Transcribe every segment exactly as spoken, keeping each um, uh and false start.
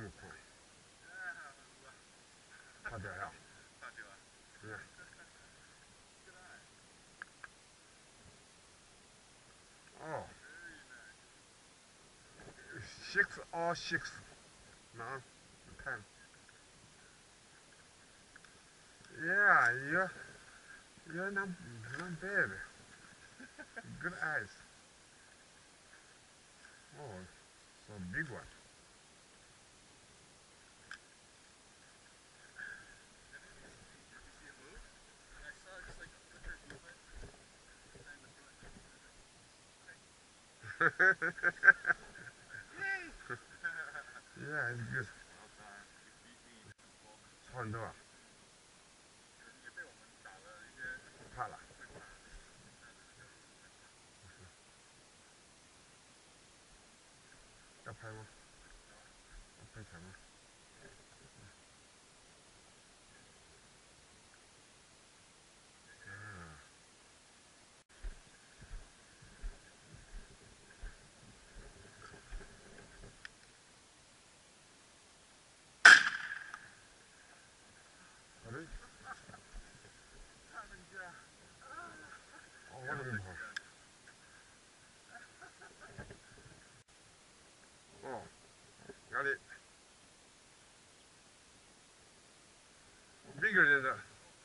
么快？快点呀！Yeah. Oh, six or six. No, ten. Yeah, you're you're not not bad. Good eyes. Oh, so big one. Yeah, it's good. 差很多啊，怕了。要拍吗？要拍彩吗？啊，好的。哦，我怎么跑？哦，got it. Bigger than that.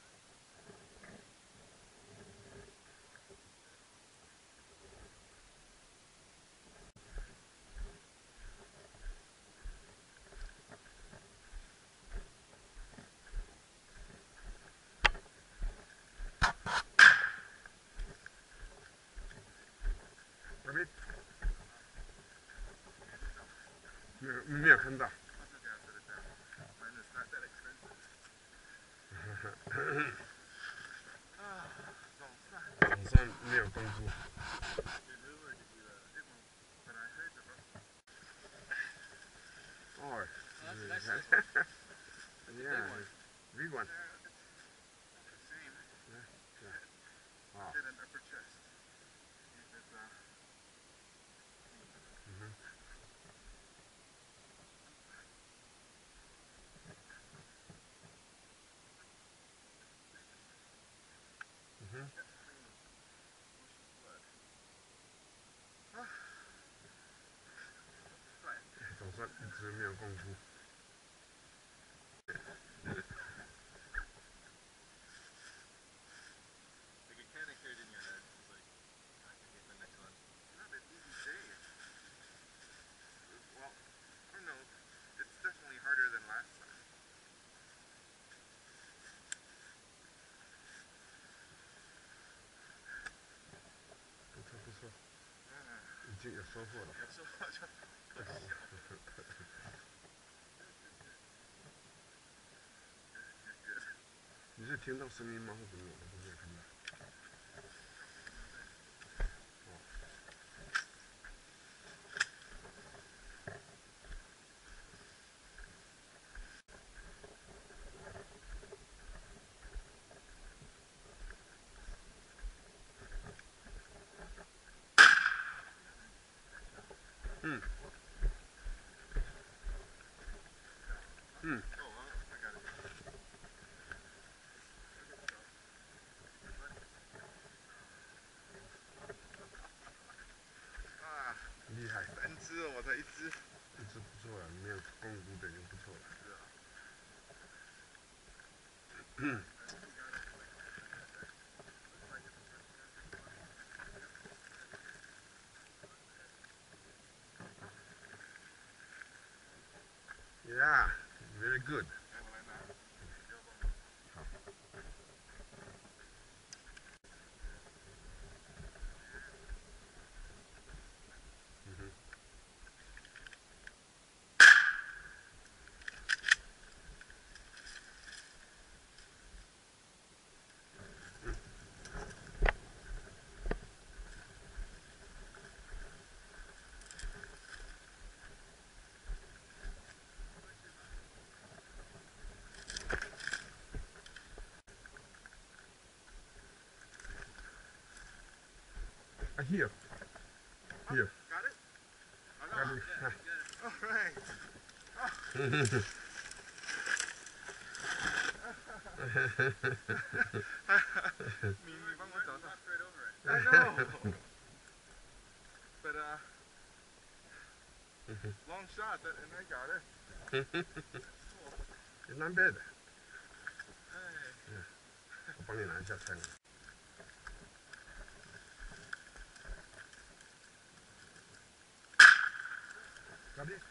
Got it. 没有没有看到。总算没有功夫。哦，yeah, big one. Wow. Mhm. Mhm. 总算一直没有功夫。不错不错，已经有收获了。你是听到声音吗？或怎么样？我都没有看到。嗯嗯。啊，厉害！三只了，我才一只。一只不错了，没有功夫的就不错了。嗯。Yeah, very good. 好。嗯哼。Ah, here. Here. Got it? Got it. All right. 你你帮我找找。I know. But uh, long shot that and I got it. It's not bad. 我帮你拿一下菜。Got it.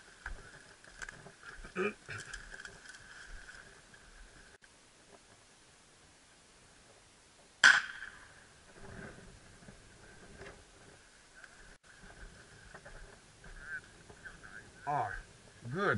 Oh, good.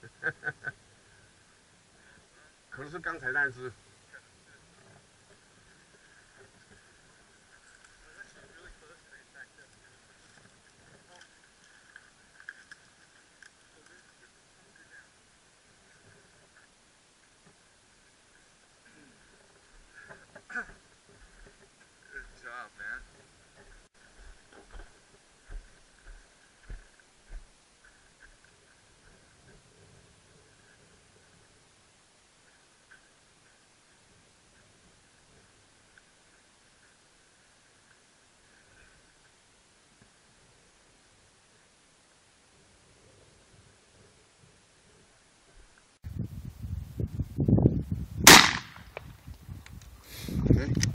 可能是刚才那只。Good job, man. Okay.